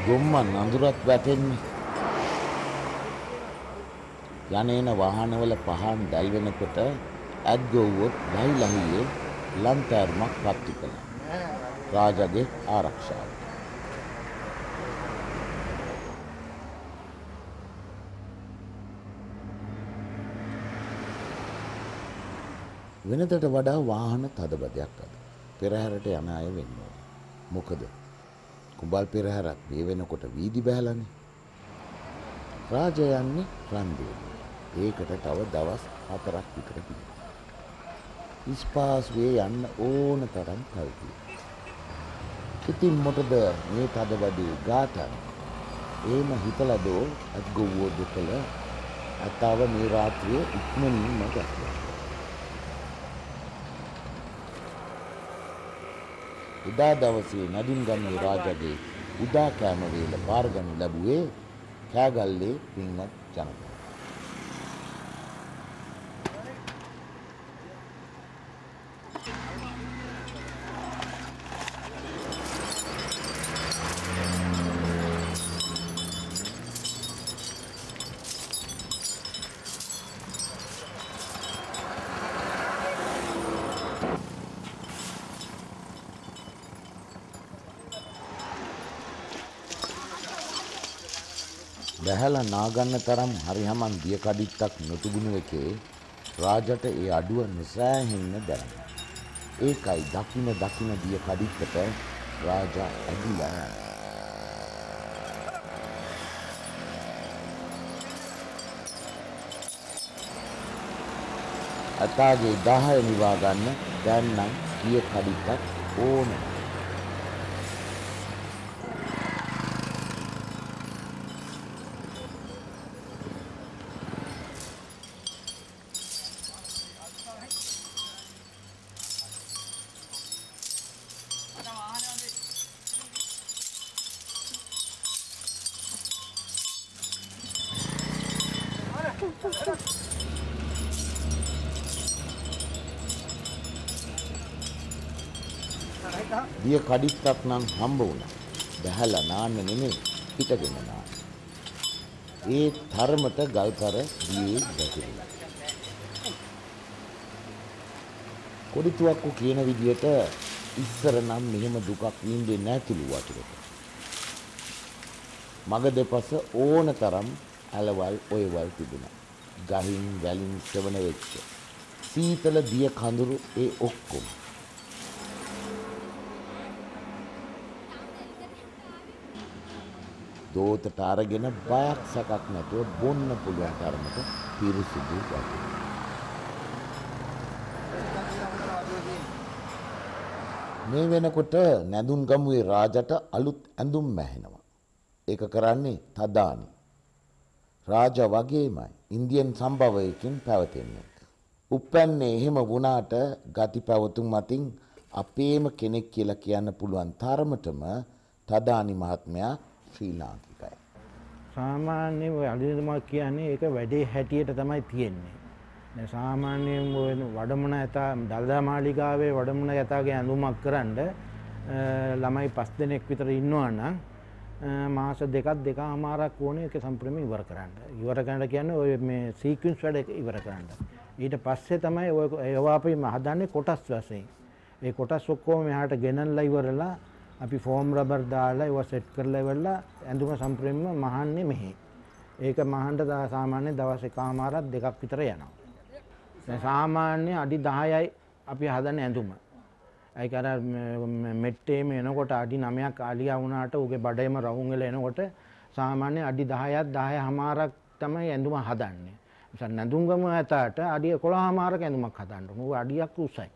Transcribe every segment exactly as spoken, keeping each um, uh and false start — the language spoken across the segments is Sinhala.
ගොම්මන් අඳුරත් වැටෙන්නේ. යන්නේන වාහනවල පහන් දැල් වෙනකොට ඇද්ගොව්වොත් ලහිලහියේ ලන්තෑරුමක් පත්තු කළා. රාජගේ ආරක්ෂාව. වෙනදට වඩා වාහන තදබදයක් අද. පෙරහැරට යන අය වෙන්න ඕන. මොකද කුඹල් පෙරහැරක් මේ වෙනකොට වීදි බැලනේ. රාජ යන්නේ රන්දේ. ඒකට තව දවස් හතරක් විතර තිබෙනවා. ඉස්පාස්වේ යන්න ඕන තරම් කල් තියෙනවා. ඉතින් මොකද මේ තදබදේ ගාතන? එහෙම හිතලා දෝ අත්ගොව්වෝ දුකල අතව මේ රාත්‍රියේ ඉක්මනින්ම ගත්තා. උදා දවසේ නදින්ගමේ රාජගේ උදා කෑම වේල බාර ගන්න ලැබුවේ කෑගල්ලේ පින්වත් ජනතාව. බැහැලා නාගන්න තරම් හරිහමන් දිය කඩਿੱත්තක් නොතිබුණු එකේ රාජට ඒ අඩුව නොසෑහෙන්න දැනෙනවා. ඒකයි දකින්න දකින්න දිය කඩਿੱත්තට රාජා ඇදිලා යනවා. අතාගේ දහය නිවා ගන්න දැන් නම් දිය කඩਿੱත්තක් ඕනේ. දිය කඩਿੱත්තක් නම් හම්බ වුණා. බැහැලා නාන්න නෙමෙයි පිටගෙන නාන්න. ඒ තරමට ගල්කර දියේ වැටුණා. කොඩිතුවක්කු කියන විදියට ඉස්සර නම් මෙහෙම දුකක් විඳින්නේ නැතිලු වතුරට. මග දෙපස ඕන තරම් ඇලවල් ඔයවල් තිබුණා. ගහින් වැලින් සෙවණ වෙච්ච සීතල දිය කඳුරු ඒ ඔක්කොම. දෝතට අරගෙන බයක් සැකක් නැතුව බොන්න පුළුවන් තරමට පිරිසිදු වතුර. මේ වෙනකොට නැඳුම්ගමුවේ රාජට අලුත් ඇඳුම් මැහෙනවා. ඒක කරන්නේ තදානි. රාජා වගේමයි ඉන්දියන් සම්භවයකින් පැවතෙන්නේ. උප්පැන්නේ එහෙම වුණාට ගති පැවතුම් මතින් අපේම කෙනෙක් කියලා කියන්න පුළුවන් තරමටම තදානි මහත්මයා ශ්‍රී ලාංකිකයි. සාමාන්‍ය ඔය අලිදමා කියන්නේ ඒක වැඩේ හැටියට තමයි තියෙන්නේ. දැන් සාමාන්‍යයෙන් ඔය වඩමුණ ඇතා දළදා මාලිගාවේ වඩමුණ ඇතාගේ ඇඳුමක් කරන්න ළමයි පස් දෙනෙක් විතර ඉන්නවා නම් මාස දෙකක් දෙකමාරක් ඕනේ ඒක සම්පූර්ණයෙන්ම ඉවර කරන්න. ඉවර කරන්න කියන්නේ ඔය මේ සීක්වෙන්ස් වැඩ ඉවර කරන්න. ඊට පස්සේ තමයි ඔය ඒවා අපි හදන්නේ කොටස් වශයෙන්. ඒ කොටස් ඔක්කොම මෙහාට ගෙනල්ලා ඉවරලා අපි ෆෝම් රබර් දාලා ඒවා සෙට් කරලා ඉවරලා ඇඳුම සම්පූර්ණයෙන්ම මහන්නේ මෙහි. ඒක මහන්න සාමාන්‍ය දවස් එකමාරක් දෙකක් විතර යනවා. දැන් සාමාන්‍ය අඩි දහයයි අපි හදන ඇඳුම. ඒක අර මෙට්ටේම එනකොට අඩි නවයක් ආලියා වුණාට උගේ බඩේම රවුම් වෙලා එනකොට සාමාන්‍ය අඩි දහයක් දහයමාරක් තමයි ඇඳුම හදන්නේ. නිසා නැඳුම්ගම ඇතාට අඩි එකොළහමාරක ඇඳුමක් හදන්න ඕන. ඌ අඩියක් උසයි.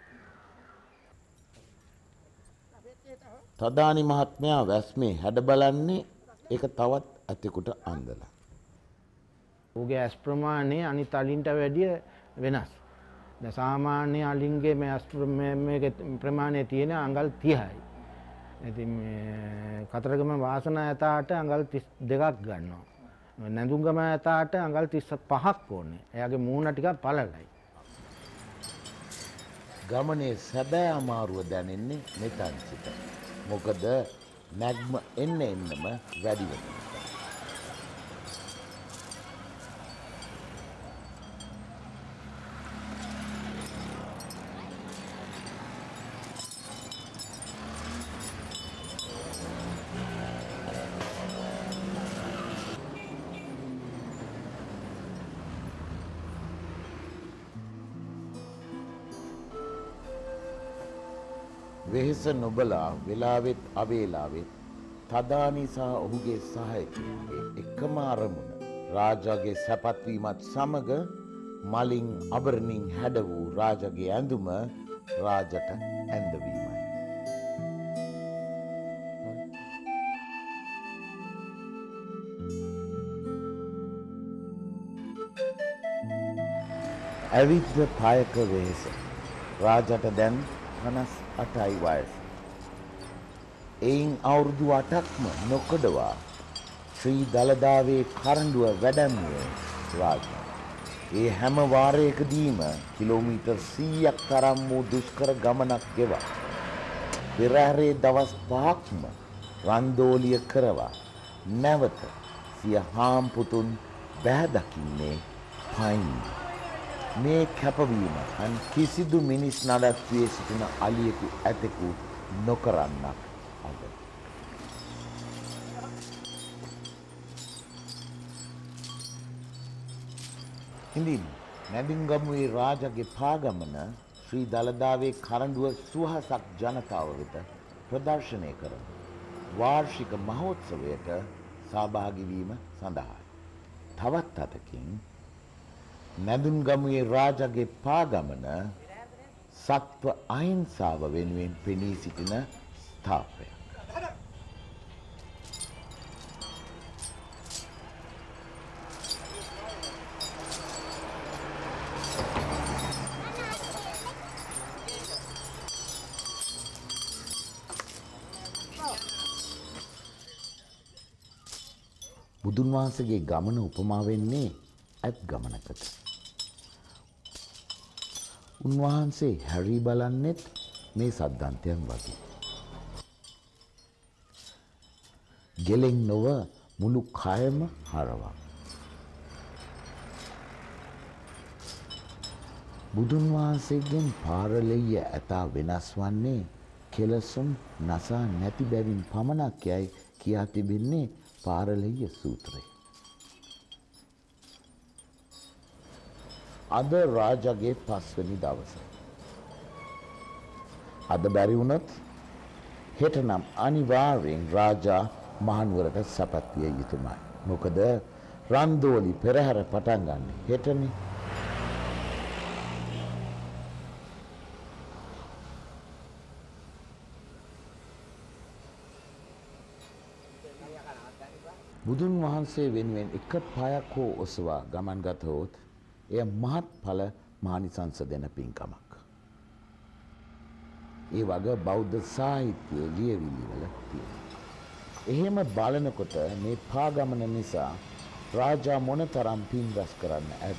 තදානි මහත්මයා වැස්මේ හැඩ බලන්නේ ඒක තවත් අතෙකුට අන්දලා. ඌගේ ඇස් ප්‍රමාණය අනිත් අලින්ට වැඩිය වෙනස්. දැන් සාමාන්‍ය අලින්ගේ මේ ඇස් මේකේ ප්‍රමාණය තියෙන අඟල් තිහයි. ඉතින් මේ කතරගම වාසන ඇතාට අඟල් තිස් දෙකක් ගන්නවා. නැඳුම්ගම ඇතාට අඟල් තිස් පහක් ඕනේ. එයාගේ මූණ ටිකක් පළලයි. ගමනේ සැබෑ අමාරුව දැනෙන්නේ මෙතන සිට. මොකද නැග්ම එන්න එන්නම වැඩි වෙනවා. වෙහෙස නොබලා වෙලාවෙත් අවේලාවෙත් තදානි සහ ඔහුගේ සහායකයන්ගේ එකම අරමුණ රාජාගේ සැපත් වීමත් සමග මලින් අබරණින් හැඩ වූ රාජාගේ ඇඳුම රාජට ඇඳවීමයි. ඇවිද්ද පායක වෙහෙස රාජට දැන් පනස් අටයි වයස. එයින් අවුරුදු අටක්ම නොකඩවා ශ්‍රී දළදාවේ කරඬුව වැඩැම්මුවේ රාජා. ඒ හැම වාරයකදීම කිලෝමීටර් සීයක් තරම් වූ දුෂ්කර ගමනක් ගෙවා පෙරහැරේ දවස් පහක්ම රන්දෝලිය කරවා නැවත සිය හාම්පුතුන් බැහැ දකින්නේ පයින්. මේ කැපවීම අන් කිසිදු මිනිස් නඩත්තුවේ සිටින අලියෙකු ඇතෙකු නොකරන්නක් අද. හිඳින් නැදින්ගමුවේ රාජගේ පාගමන ශ්‍රී දළදාවේ කරඬුව සුවහසක් ජනතාව වෙත ප්‍රදර්ශනය කරන වාර්ෂික මහෝත්සවයට සහභාගී වීම සඳහායි. තවත් අතකින් නැදුන්ගමුවේ රාජගේ පාගමන සත්ව අහිංසාව වෙනුවෙන් පෙනී සිටින ස්ථාපනයක්. බුදුන් වහන්සේගේ ගමන උපමා වෙන්නේ ඇත් ගමනකට. උන්වහන්සේ හැරී බලන්නෙත් මේ සද්දන්තයන් වගේ. ගෙලෙන් නොව මුළු කයම හරවා. බුදුන් වහන්සේගෙන් පාරලෙය ඇතා වෙනස් වන්නේ කෙලසුන් නසා නැති බැවින් පමණක් යයි කියා තිබෙන්නේ පාරලෙය සූත්‍රය. අද රාජගේ පස්වැනි දවස. අද බැරි වුණොත් හෙට නම් අනිවාර්යෙන් රාජා මහනුවරට සැපත් විය යුතුමයි. මොකද රන්දෝලි පෙරහැර පටන් ගන්න හෙටනේ. බුදුන් වහන්සේ වෙනුවෙන් එක පායක් හෝ ඔසවා ගමන් ගතහොත් එය මහත්ඵල මානිසංස දෙන පින්කමක්. ඒ වගේ බෞද්ධ සාහිත්‍යයේ ලියවිලි වල තියෙනවා. එහෙම බලනකොට මේ පාගමන නිසා රාජා මොනතරම් පින් රැස් කරන්න ඇද්ද?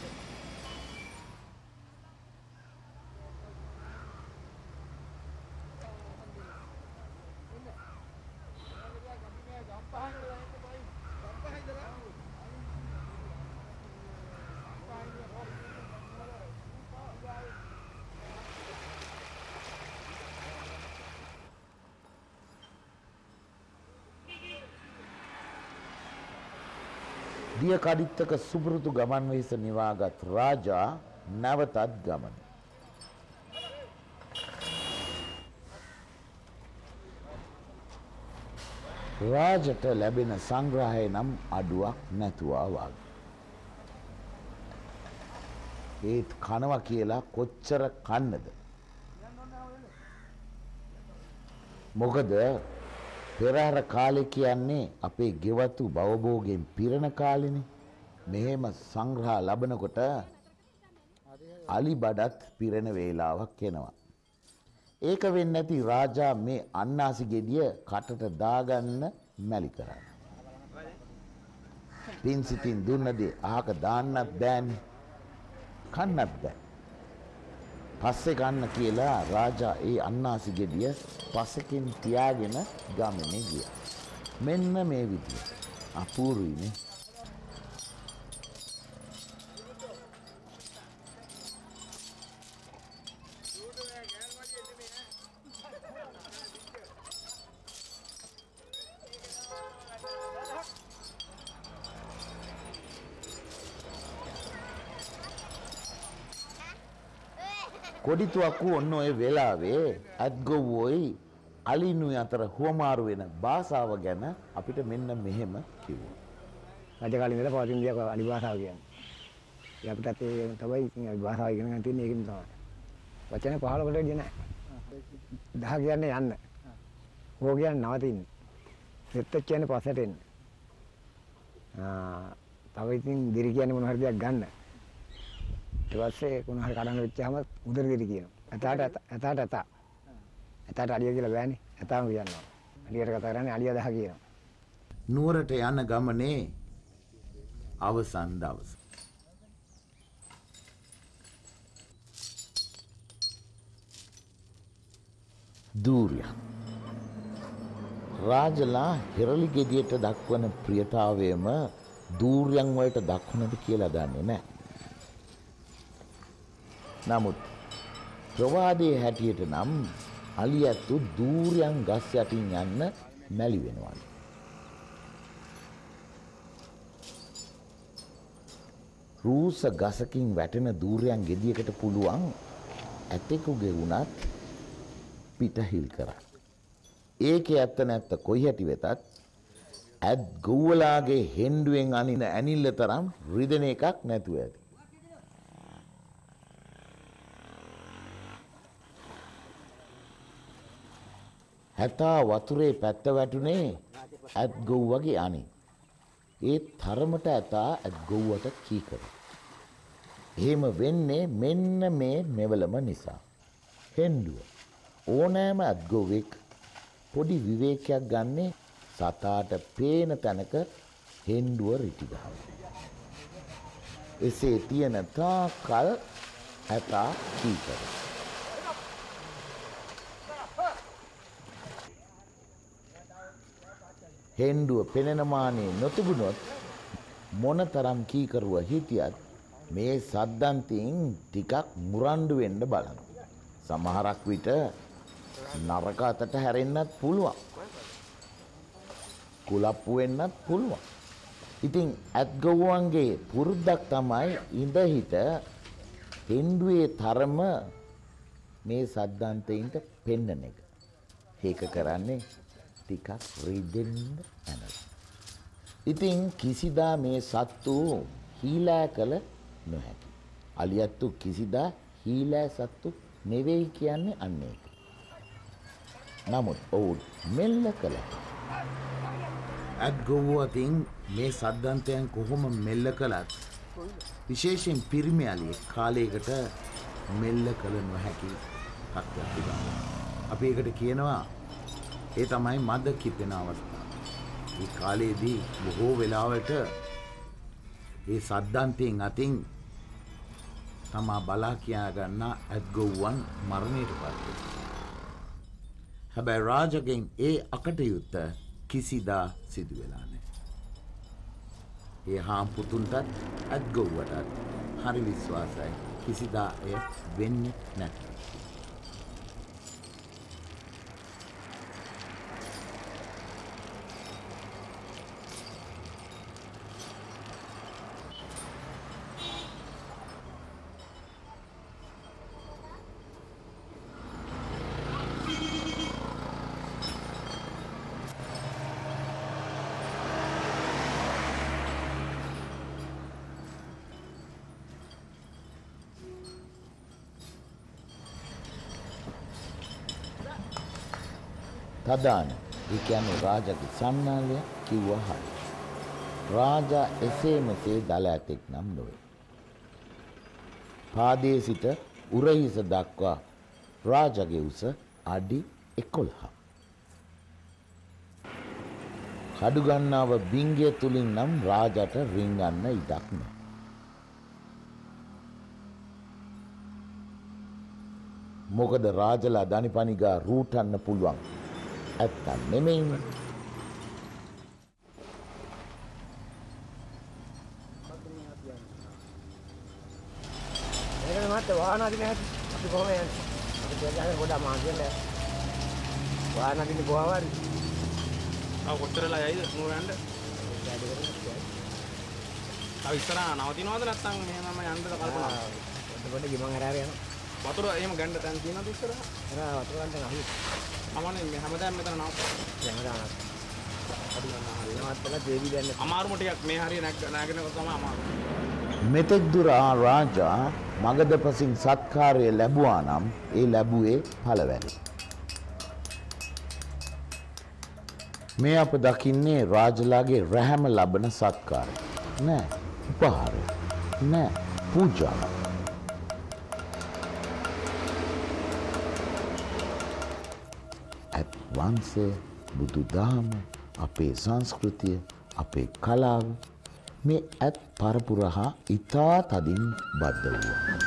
දිය කඩිත්තක සුපුරුදු ගමන් වෙහෙස නිවාගත් රාජා නැවතත් ගමන. රාජට ලැබෙන සංග්‍රහය නම් අඩුවක් නැතුවා වගේ. ඒත් කනවා කියලා කොච්චර කන්නද? මොකද පෙරහැර කාලේ කියන්නේ අපේ ගෙවතු භවභෝගයෙන් පිරෙන කාලෙනේ. මෙහෙම සංග්‍රහ ලැබනකොට අලි බඩත් පිරෙන වේලාවක් එනවා. ඒක වෙන්නේ නැති රාජා මේ අන්නාසි ගෙඩිය කටට දාගන්න මැලි කරා. පින් සිතින් දුන්න දේ අහක දාන්නත් බෑනේ. කන්නත් බෑ. පස්සේ ගන්න කියලා රාජා ඒ අන්නාසි ගෙඩිය පසකින් තියාගෙන ගමනේ ගියා. මෙන්න මේ විදිය. අපූර්වයිනේ. කොඩිතුවක්කු ඔන්න ඔය වෙලාවේ ඇත්ගොව්වොයි අලිනුයි අතර හුවමාරු වෙන භාෂාව ගැන අපිට මෙන්න මෙහෙම කිව්වා. රජ කාලේ ඉඳලා පවතින දෙයක් අලි භාෂාව කියන්නේ. ඒ අපිටත් ඒ තමයි ඉතින් අලි භාෂාව ඉගෙන ගන්න තියෙන්නේ ඒකෙන් තමයි. වචන පහලකට වැඩිය නැහැ. දහ කියන්නේ යන්න. හෝ කියන්නේ නවතින්න. සෙත් කියන්නේ පස්සට එන්න. ආ තව ඉතින් දිරි කියන්නේ මොන හරි දෙයක් ගන්න. ඊට පස්සේ කොන හරි කඩන්න වෙච්චාම උදර දිරි කියනවා. ඇතාට ඇතාට ඇතා. ඇතාට අලිය කියලා බෑනේ. ඇතාම කියනවා. අලියට කතා කරන්නේ අලිය දහ කියනවා. නුවරට යන ගමනේ අවසන් දවස. දූර්ය. රාජලා හිරලි ගෙඩියට දක්වන ප්‍රියතාවයම දූර්යන් වලට දක්වනද කියලා දන්නේ නැහැ. නමුත් ප්‍රවාදයේ හැටියට නම් අලියැත්තු දූර්යන් ගස් යටින් යන්න මැලි වෙනවා. රූස ගසකින් වැටෙන දූර්යන් ගෙඩියකට පුළුවන් ඇතෙකුගේ වුණත් පිටහිල් කරන්න. ඒකේ ඇත්ත නැත්ත කොයි හැටි වෙතත් ඇත් ගොව්වලාගේ හෙන්ඩුවෙන් අනින ඇනිල්ල තරම් රිදෙන එකක් නැතුව ඇති. හැතා වතුරේ පැත්ත වැටුනේ ඇත් ගොව්වගේ අනින්. ඒ තරමට ඇතා ඇත් ගොව්වට කීකර. එහෙම වෙන්නේ මෙන්න මේ මෙවලම නිසා. හෙන්ඩුව ඕනෑම ඇත් ගොවෙක් පොඩි විවේකයක් ගන්නේ සතාට පේන තැනක හෙන්ඩුව රිටි ගහනවා. එසේ තියෙන තාකල් ඇතා කීකර. හෙන්ඩුව පෙනෙන මානේ නොතිබුණොත් මොනතරම් කීකරුව හිටියත් මේ සද්දන්තින් ටිකක් මුරණ්ඩු වෙන්න බලන. සමහරක් විට නරක අතට හැරෙන්නත් පුළුවන්. කුලප්පු වෙන්නත් පුළුවන්. ඉතින් ඇත්ගොව්වන්ගේ පුරුද්දක් තමයි ඉඳ හිට හෙන්ඩුවේ තරම මේ සද්දන්තයින්ට පෙන්නන එක. ඒක කරන්නේ ටිකක් රිදෙන්න ඇනලා. ඉතින් කිසිදා මේ සත්තු හීලෑ කළ නොහැකි. අලියැත්තු කිසිදා හීලෑ සත්තු නෙවෙයි කියන්නේ අන්න ඒක. නමුත් ඔවුන් මෙල්ල කළා. ඇත්ගොව්වෝ අතින් මේ සද්දන්තයන් කොහොම මෙල්ල කළත් විශේෂයෙන් පිරිමි අලියෙක් කාලයකට මෙල්ල කළ නොහැකි තත්ත්වයක් තිබුණා. අපි ඒකට කියනවා ඒ තමයි මද කිපෙන අවස්ථාව. මේ කාලේදී බොහෝ වෙලාවට ඒ සද්දන්තයෙන් අතින් තමා බලා කියා ගන්න ඇත්ගොව්වන් මරණයට පත් වෙනවා. හැබැයි රාජගෙන් ඒ අකටයුත්ත කිසිදා සිදු වෙලා නැහැ. ඒ හාම්පුතුන්ටත් ඇත්ගොව්වටත් හරි විශ්වාසයි කිසිදා එය වෙන්නේ නැහැ. තදාන ඒ කියන්නේ රාජගේ සන්නාලය කිව්වා හරි. රාජා එසේ මෙසේ දල ඇතෙක් නම් නොවේ. පාදයේ සිට උරහිස දක්වා රාජගේ උස අඩි එකොළහ. කඩු ගන්නාව බිංගය තුලින් නම් රාජට රිංගන්න ඉඩක් නැහැ. මොකද රාජලා දනිපනිගා රූටන්න පුළුවන් ඇත්තන් නෙමෙයිනේ. ඒකනේ මට වාහන අදින්න හැටි. අපි කොහොම යන්නේ? අපි දෙයක් ගොඩක් මාර්ගෙන් වාහන අදින්න කොහොමද? ආ කොච්චරලා යයිද මෝ යන්න? ආ ඉස්සරහා නවතිනවද නැත්නම් මෙහෙමම යන්නද කල්පනා? පොඩ පොඩ ගිමන් හරහා යනවා. වතුර එහෙම ගන්න තැන තියෙනවද ඉස්සරහා? හරහා වතුර ගන්න අහු. අමනේ මේ හැමදාම මෙතන නවත්තා. හැමදාම. අපි යනවා හරිය. නවත්තලා දෙවි දැන්න. අමාරුම ටිකක් මේ හරිය නැගගෙනක තමයි අමාරු. මෙතෙක් දුර ආ රාජා මගධපසින් සත්කාරය ලැබුවා නම් ඒ ලැබුවේ පළවැනි. මේ අප දකින්නේ රාජලාගේ රැහැම ලබන සත්කාරය. නෑ උපහාරය. නෑ පූජාවක්. ඇත් වංශය, බුදු දහම, අපේ සංස්කෘතිය, අපේ කලාව මේ ඇත් පරපුර හා ඉතා තදින් බද්ධ වූවා.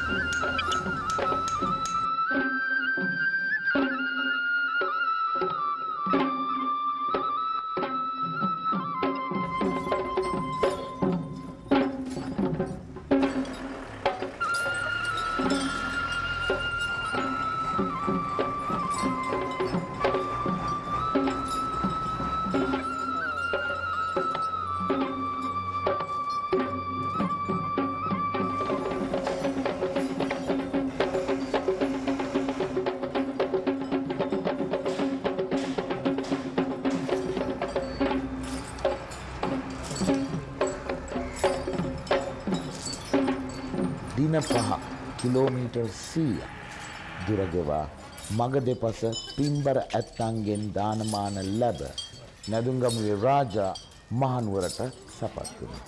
දින පහ කිලෝමීටර් සීයක් දුරගෙවා මග දෙපස පින්බර ඇත්තන්ගෙන් දානමාන ලැබ නැදුම්ගමුවේ රාජා මහනුවරට සපත් වුණා.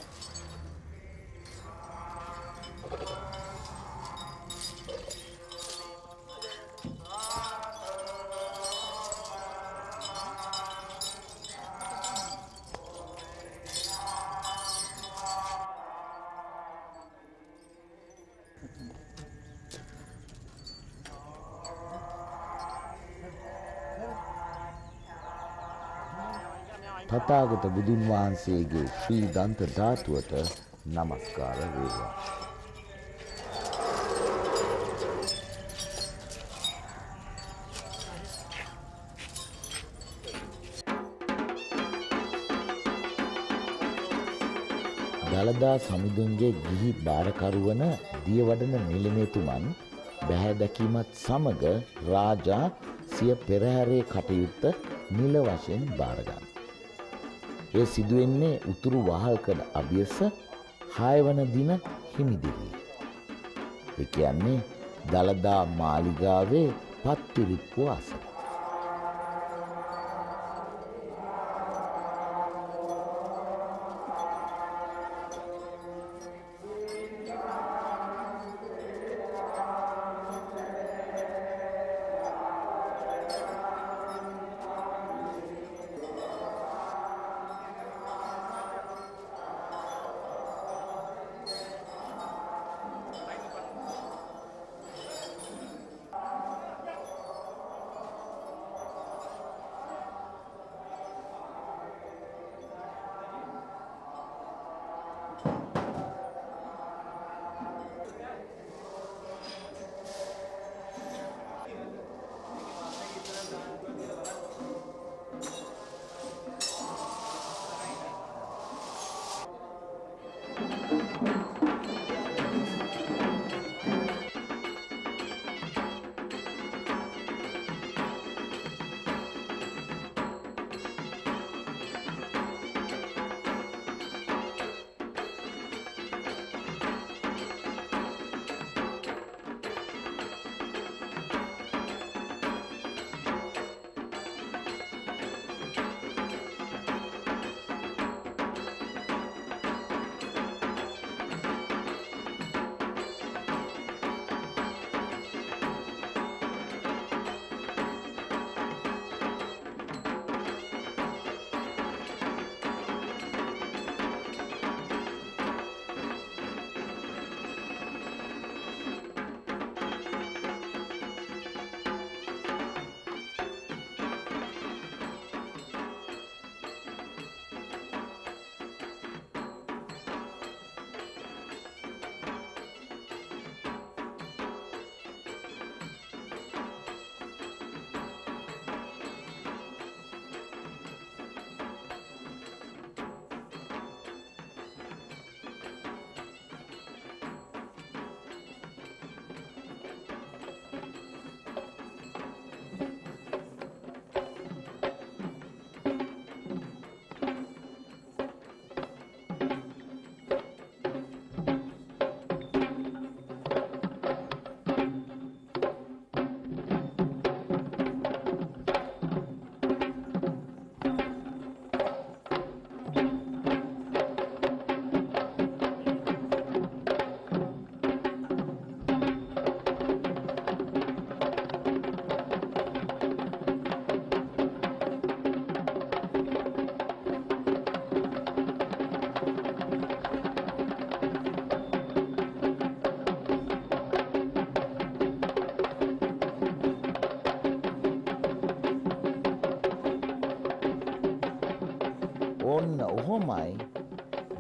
තථාගත බුදුන් වහන්සේගේ ශ්‍රී දන්ත ධාතුවට නමස්කාර වේවා. දළදා සමිඳුන්ගේ ගිහි බාරකරුවන දියවඩන නිලමේතුමන් බැහැ දැකීමත් සමග රාජා සිය පෙරහැරේ කටයුත්ත නිල වශයෙන් බාරගන්න. ඒ සිදුවෙන්නේ උතුරු වහල්කඩ අභියස හය වන දින හිමිදිරියේ. ඒ කියන්නේ දළදා මාලිගාවේ පත්තිරිප්පු අසල.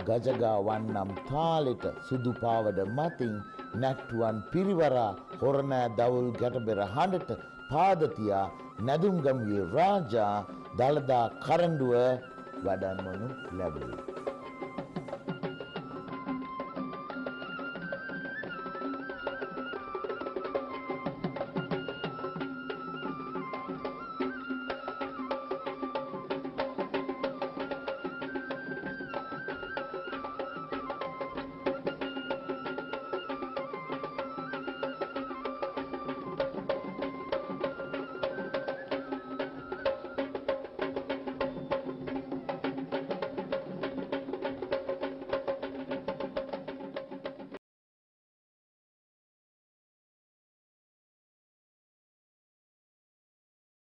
ගජගා වන්නම් තාලෙට සුදු පාවඩ මතින් නැට්ටුවන් පිරිවරා හොරණෑ දවුල් ගැටබෙර හඬට පාදතියා නැදුම්ගම්ගේ රාජා දළදා කරඬුව වඩන්වනු ලැබේ.